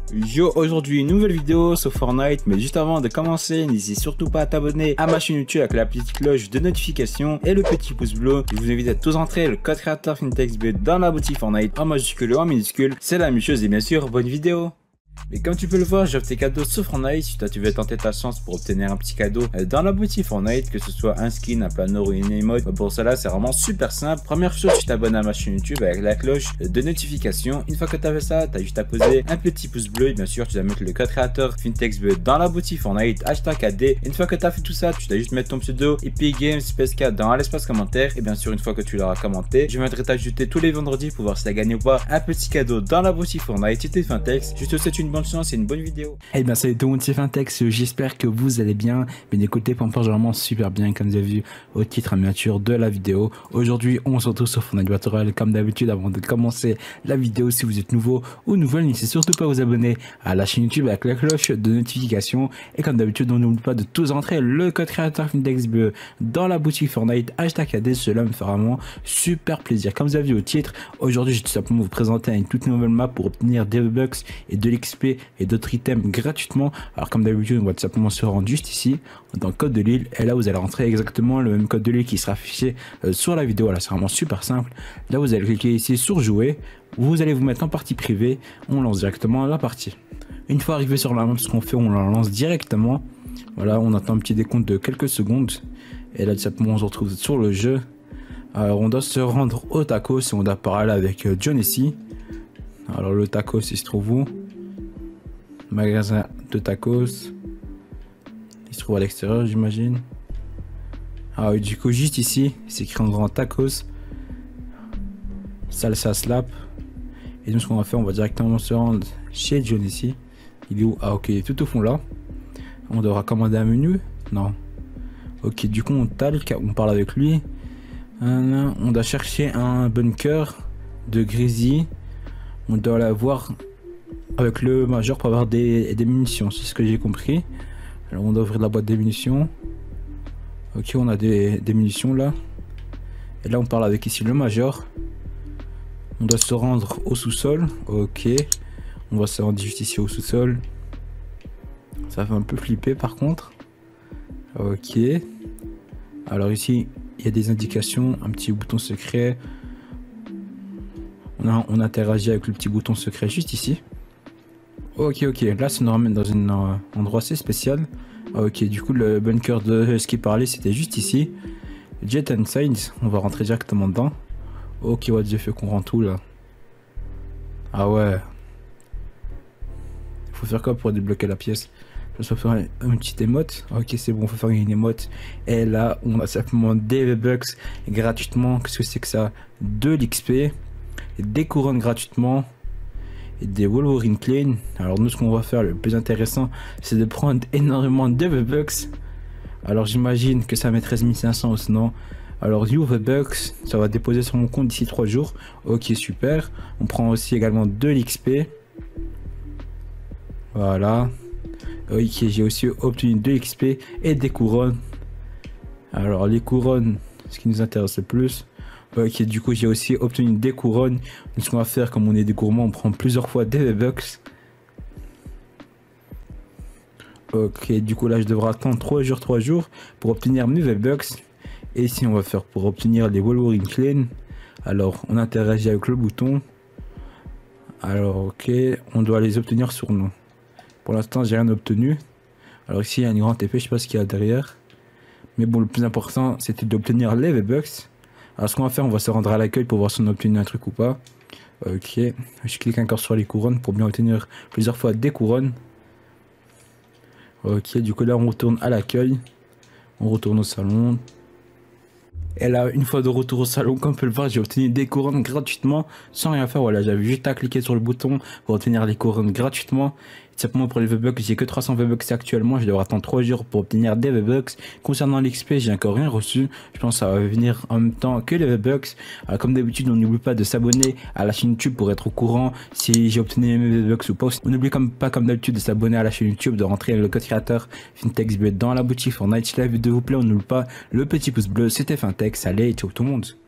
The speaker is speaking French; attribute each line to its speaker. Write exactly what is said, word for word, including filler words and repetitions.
Speaker 1: Yo, aujourd'hui une nouvelle vidéo sur Fortnite, mais juste avant de commencer, n'hésite surtout pas à t'abonner à ma chaîne YouTube avec la petite cloche de notification et le petit pouce bleu. Je vous invite à tous entrer le code créateur FinTechsBud dans la boutique Fortnite en majuscule ou en minuscule, c'est la même chose et bien sûr, bonne vidéo. Mais comme tu peux le voir, j'offre tes cadeaux sur Fortnite. Si toi tu veux tenter ta chance pour obtenir un petit cadeau dans la boutique Fortnite, que ce soit un skin, un planeur ou une emote, pour cela c'est vraiment super simple. Première chose, tu t'abonnes à ma chaîne YouTube avec la cloche de notification. Une fois que tu as fait ça, tu as juste à poser un petit pouce bleu et bien sûr tu dois mettre le code créateur FinTechsBud dans la boutique Fortnite, hashtag A D. Une fois que tu as fait tout ça, tu dois juste mettre ton pseudo Epic Games P S K dans l'espace commentaire. Et bien sûr une fois que tu l'auras commenté, je viendrai t'ajouter tous les vendredis pour voir si tu as gagné ou pas un petit cadeau dans la boutique Fortnite. C'était Fintex, je te souhaite une bonne chance et une bonne vidéo.
Speaker 2: Eh bien salut tout le monde, c'est Fintex, j'espère que vous allez bien. Mais écoutez, pour vraiment super bien comme vous avez vu au titre en miniature de la vidéo. Aujourd'hui on se retrouve sur Fortnite Battle Royale comme d'habitude. Avant de commencer la vidéo, si vous êtes nouveau ou nouvelle, n'hésitez surtout pas à vous abonner à la chaîne YouTube avec la cloche de notification. Et comme d'habitude, on n'oublie pas de tous entrer le code créateur FinTechsBud dans la boutique Fortnite, hashtag A D, cela me fera vraiment super plaisir. Comme vous avez vu au titre, aujourd'hui je vais tout simplement vous présenter une toute nouvelle map pour obtenir des V-Bucks et de l'X P et d'autres items gratuitement. Alors comme d'habitude, on va tout simplement se rendre juste ici dans le code de l'île et là vous allez rentrer exactement le même code de l'île qui sera affiché euh, sur la vidéo. Là c'est vraiment super simple. Là vous allez cliquer ici sur jouer, vous allez vous mettre en partie privée, on lance directement la partie. Une fois arrivé sur la map, ce qu'on fait, on la lance directement. Voilà, on attend un petit décompte de quelques secondes et là tout simplement on se retrouve sur le jeu. Alors on doit se rendre au tacos et on doit parler avec euh, John ici. Alors le tacos il se trouve où? Magasin de tacos. Il se trouve à l'extérieur, j'imagine. Ah oui, du coup, juste ici, c'est écrit en grand tacos. Salsa slap. Et nous, ce qu'on va faire, on va directement se rendre chez John ici. Il est où? Ah, ok, il est tout au fond là. On devra commander un menu? Non. Ok, du coup, on talque, on parle avec lui. On doit chercher un bunker de Grizzly. On doit l'avoir avec le major pour avoir des, des munitions, c'est ce que j'ai compris. Alors on doit ouvrir la boîte des munitions. Ok, on a des, des munitions là. Et là on parle avec ici le major. On doit se rendre au sous-sol. Ok, on va se rendre juste ici au sous-sol. Ça fait un peu flipper par contre. Ok. Alors ici il y a des indications, un petit bouton secret. On, a, on interagit avec le petit bouton secret juste ici. Ok, ok, là ça nous ramène dans un euh, endroit assez spécial. Ok, du coup le bunker de ce qui parlait c'était juste ici. Jet inside, on va rentrer directement dedans. Ok, what the fuck, qu'on rentre où là? Ah ouais. Faut faire quoi pour débloquer la pièce? Je vais faire une petite émote. Ok, c'est bon, faut faire une émote. Et là on a simplement des V-Bucks gratuitement. Qu'est-ce que c'est que ça? De l'X P, des couronnes gratuitement. Et des Wolverine Clean. Alors nous ce qu'on va faire le plus intéressant c'est de prendre énormément de V-Bucks. Alors j'imagine que ça met treize mille cinq cents ou sinon. Alors you V-Bucks, ça va déposer sur mon compte d'ici trois jours. Ok, super. On prend aussi également de l'X P. Voilà. Ok, j'ai aussi obtenu de l'X P et des couronnes. Alors les couronnes, ce qui nous intéresse le plus. Ok, du coup j'ai aussi obtenu des couronnes. Donc, ce qu'on va faire, comme on est des gourmands, on prend plusieurs fois des V-Bucks. Ok, du coup là je devrais attendre trois jours, trois jours pour obtenir mes V-Bucks. Et ici on va faire pour obtenir les Wolverine Clean. Alors on interagit avec le bouton. Alors ok, on doit les obtenir sur nous. Pour l'instant j'ai rien obtenu. Alors ici il y a une grande épée, je sais pas ce qu'il y a derrière. Mais bon, le plus important c'était d'obtenir les V-Bucks. Alors ce qu'on va faire, on va se rendre à l'accueil pour voir si on a obtenu un truc ou pas. Ok, je clique encore sur les couronnes pour bien obtenir plusieurs fois des couronnes. Ok, du coup là on retourne à l'accueil. On retourne au salon. Et là, une fois de retour au salon, comme on peut le voir, j'ai obtenu des couronnes gratuitement sans rien faire. Voilà, j'avais juste à cliquer sur le bouton pour obtenir les couronnes gratuitement. Simplement pour les V-Bucks, j'ai que trois cents V-Bucks actuellement. Je devrais attendre trois jours pour obtenir des V-Bucks. Concernant l'X P, j'ai encore rien reçu. Je pense que ça va venir en même temps que les V-Bucks. Comme d'habitude, on n'oublie pas de s'abonner à la chaîne YouTube pour être au courant si j'ai obtenu mes V-Bucks ou pas. On n'oublie comme pas comme d'habitude de s'abonner à la chaîne YouTube, de rentrer le code créateur FinTechsBud dans la boutique Fortnite. Si la vidéo vous plaît, on n'oublie pas le petit pouce bleu. C'était Fintex. Allez, ciao tout le monde.